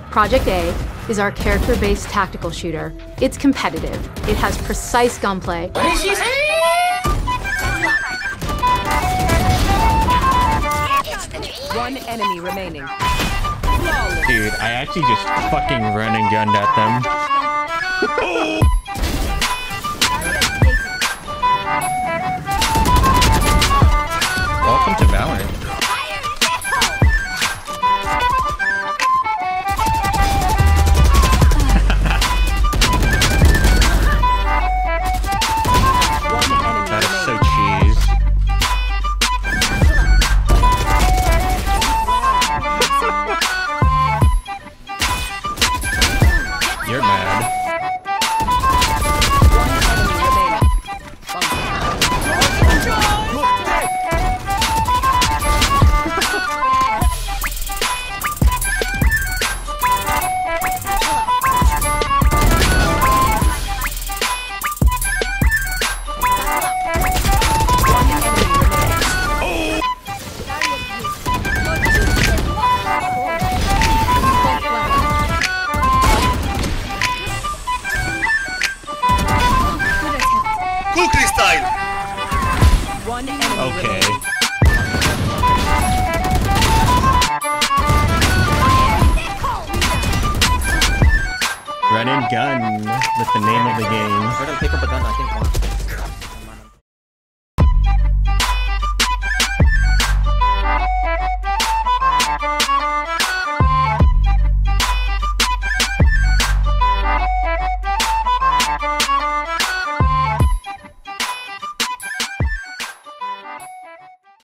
Project A is our character-based tactical shooter. It's competitive. It has precise gunplay. What did she say? One enemy remaining. Dude, I actually just fucking run and gunned at them. Welcome to Valorant. That is so cheese. You're mad. Okay. Run and gun with the name of the game. We're gonna pick up a gun, I think.